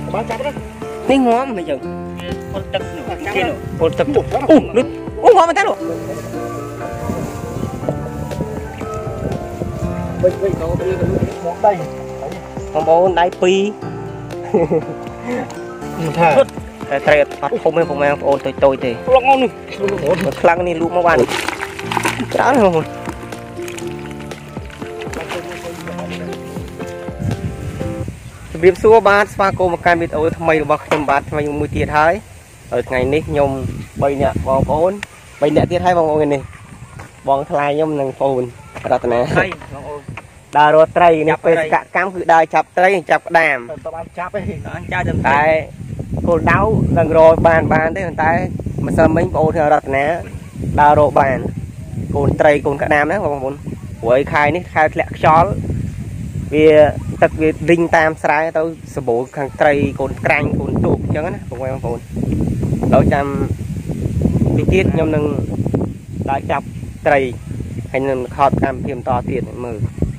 นี่ง้อมไม่จังคนตึกหนูคนตึกนึกง้อมันแท้หรอของโบนได้ปีแต่เตะปัดผมให้ผมแมงโอนตัวทีลองเอาหนึ่งครั้งนี้ลูกเมื่อวานจ้าเลยผมเรียบซัวบาสฟาโกมาการบิดเอาทำไมบอกทำบาสทำไมมือเตี้ยท้ายไงนี่ยมใบเนี่ยบองโอนใบเนี่ยเตี้ยท้ายบองโอนนี่บองทลายยมหนึ่งโอนรัตนาดาวไตรนี่เป็นกะก้ามคือดาวจับไตรจับดามแต่คนđau lần rồi bàn thế tại mà sao mấy cô theo đặt nè đào độ bàn cồn tây cồn cả nam đấy không muốn với khai ní khai lẹ chó vì tập vì đinh tam sai tao sờ bộ thằng tây cồn canh cồn tụt chứ á không quen cồn đôi trăm bị tiết nhom nâng đại chập tây hay nâng khọt cam thêm to tiền mờ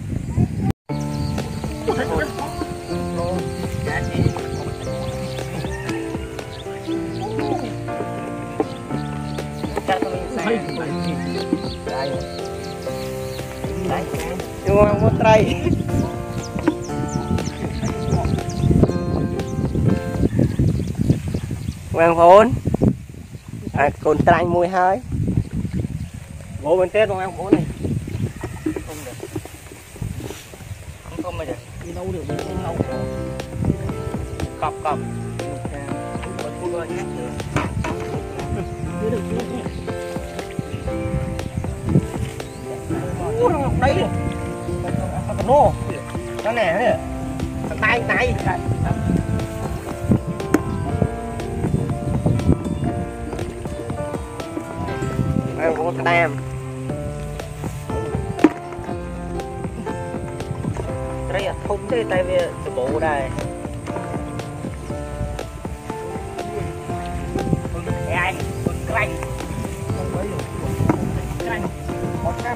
nhưng mà muốn trai vàng vốn còn trai mùi hơi bố bên tết vàng vốn này không được không bây giờ đi đâu được không đâu cọp đấy nô nó nè tay em có cái đam đây là không thế tay về bộ đây ai canh một trăm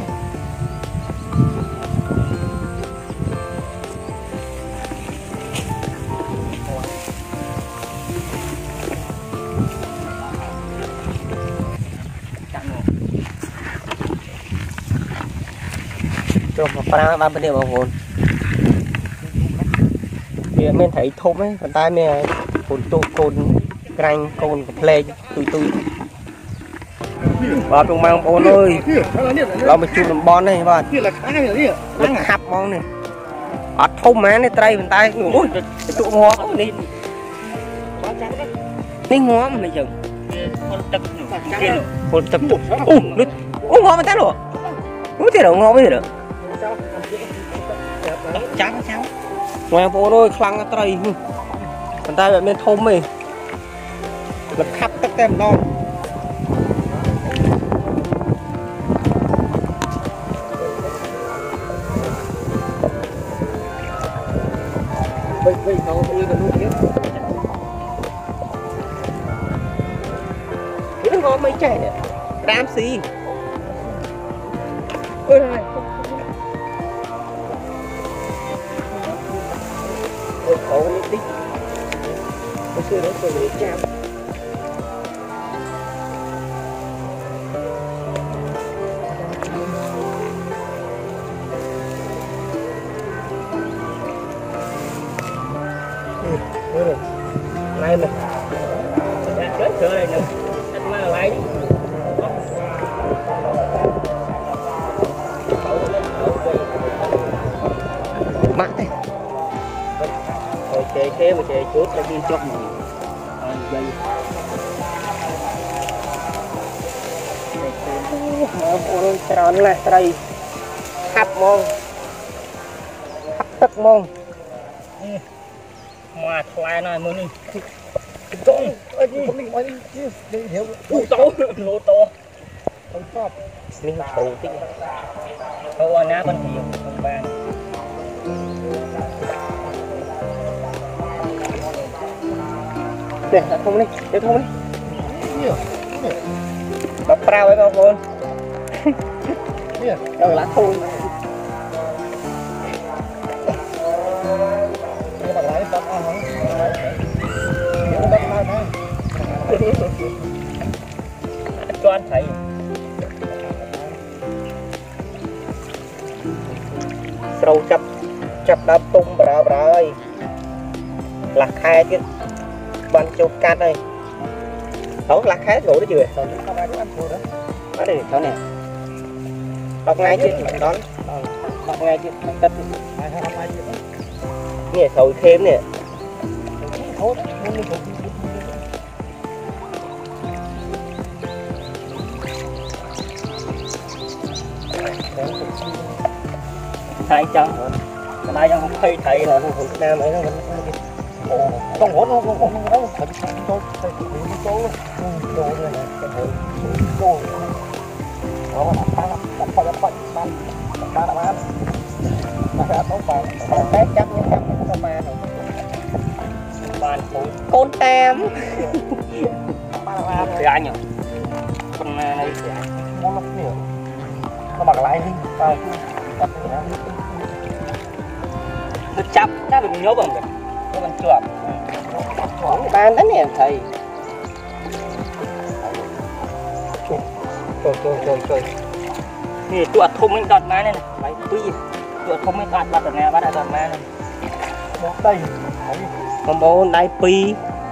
cho mà phá ba bên đây bảo hồn thì mình thấy thôm ấy còn tay mình cồn tụ cồn canh cồn play tui vào trong mang bồn ơiเราไปจุ่มบอลนี่บ้านมันขับมองนี่อัดทุ่มแม่ในไตรเป็นไตโอ้ยตัวงอนี่นี่งอมันไม่จังคนตึกนึกงอมันแท้หรอรู้ที่เรางอไม่เหรอtrắng ngoài phố đôi khăng tây còn tay bên thôm mày lật khắp các tem non bây giờ đi được luôn cái ngon mấy chảy này đam xì ôi này khổ một tí hồi xưa nó còn để chạm này mình chết sữa này nè anh mà lại mắt đây chơi thế mà chơi chút là đi chốt mình dây tròn này đây khắp mông khắp tất mông mà thoại này muốn đi trốn không đi ngoài đi hiểu lô to không chóp mình bầu tí thôi ná bên kia không bàn nè không đi để không đi bắp rau ấy không con rồi lá thôi các bạn lấy bắp ăn không ban thấy sâu chập chập đập tung bờ ơi là khai chứ ban chụp cát đây đó là khai gỗ đấy chưa đó đây đó nè đọc ngay chứ đó đọc ngay chứ tất nè sầu thêm nè thấy chăng cái này không thấy thấy là không nam ấy nó con hổ nó không đâu thật tôi đồ này cái hổ đồ đó là ba cái chắc nhưng không ba rồi ba con tem ba thì anh nhỉ con này thì muốn lắm nhiều nó mặc lại đi tao nó chắp chắc được nhớ bằng cái bằng chuột khoảng ban đấy nè thầy trời thì chuột không mình đọt má này này tuy chuột không mình đọt được nè bắt đầu đọt má này đây con bố đây pi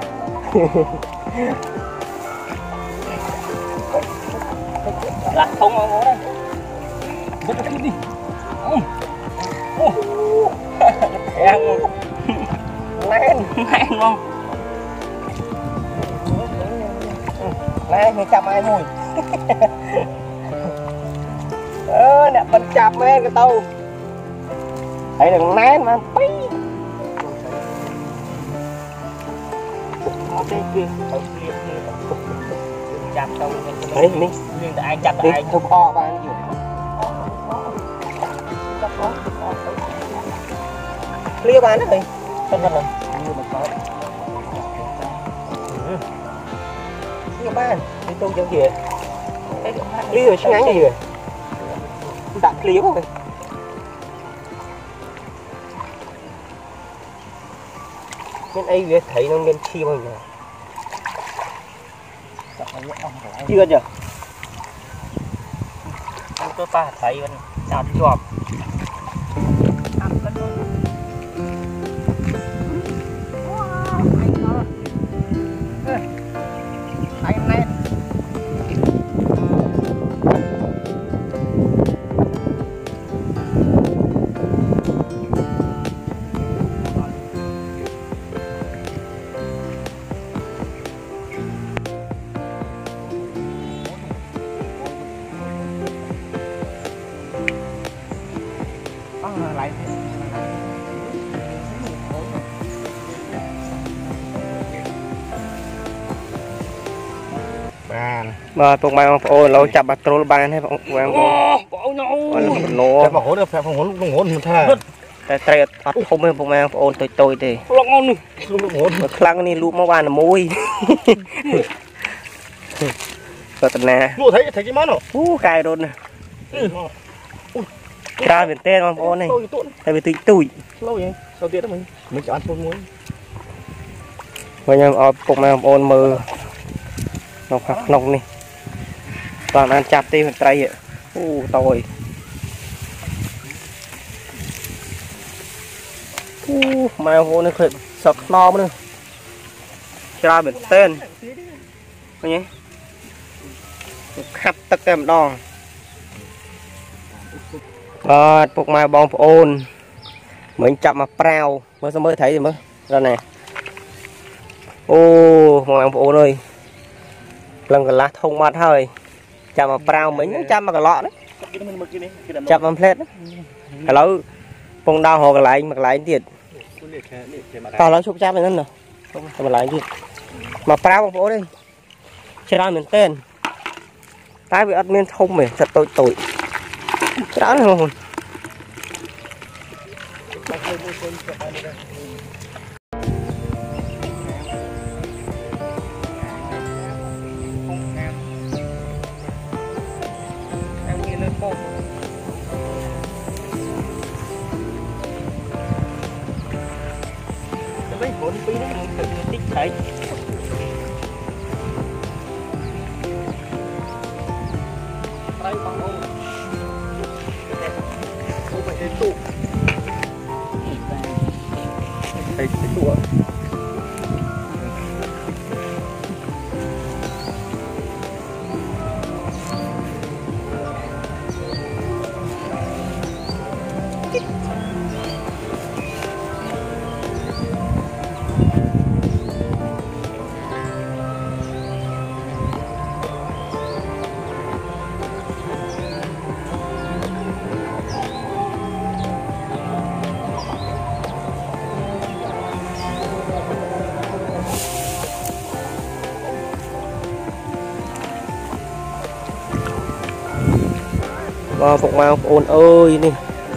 là không có bố đây rất là đi em lên không này chạm ai mùi nè mình chạm lên cái tàu thấy đừng nén mà tí chạm tàu đấy mi ai chạm ai không o bao nhiêu lia bán đấy không cần rồi lia bán đi tôi giống gì lia rồi ngắn gì rồi đặt lia rồi nên ấy việc thấy nó nên chi bao giờ chưa chưa tôi ta thấy vẫn sao chọp mà tụi mày ôi lâu chập bát trâu ban hay bọn nó mà hổ được phải hổ mình tha tại không hay bọn mày ôn tôi thì khăn này lụm máu ban là môi rồi tận nè thấy cái món rồi cài đồn nè ra biển tên mà ôn này tại vì tụi tuổi lâu vậy sao tiết đó mình chọn ăn muối bây giờ bọn mày ôn mờ nông này toàn ăn chạp tê phần tray ạ tồi mà hồ này khởi sập no nữa ra biển tên coi nhé khắp tất cả đòn buộc mai bom ôn mình chậm mà prao mới thấy gì mới ra này mọi ôn ơi lần cái lá thông mặt hơi chạm mà prao mình chạm mà cái lọ đấy chạm mà plate đấy cái lấu phong đao hồ cái lại mặc lại tiền tao nói chụp chạm này nữa mà lại gì mà prao bằng phố đi chơi ra miền tên tái bị admin thông mày thật tội cái đó này không sủa phục mau ôn ơi nè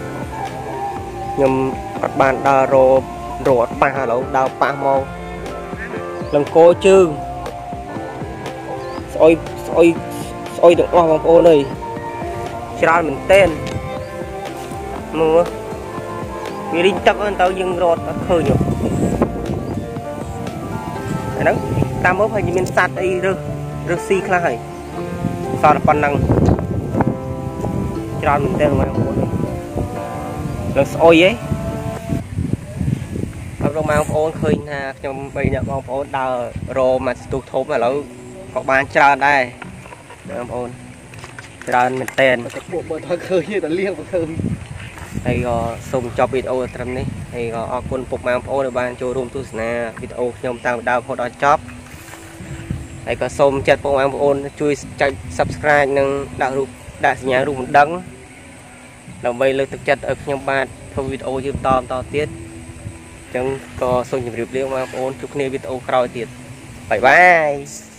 nhầm các bạn đào rô rột pa lẩu đào pa màu lần cô chứ soi được qua bằng ôn này cho mình tên mưa vì đi tập hơn tao dừng rột khơi nhở đó tam bớt hay như mình sạt đi rơ xi khá hay sao là con năng cho mình tên mà lần soi ấy các bạn ôn khơi nha trong bây giờ bọn ôn đào rô mà tụt thốm mà lâu có bán trà đây bọn ôn trà mình tên bộ thằng khơi như là liêng khơi hay xong cho video trầm này hay quân phục mà ôn ban cho room tu nè video nhom tao đào họ đó chop hay có xong chặt bọn ôn chui subscribe nâng đạo đại nhà room đắng làm vậy lực thực chất ở nhom ban không video chụp to tiết chẳng có xong chụp review mà ôn chụp này video crowd tiết bye bye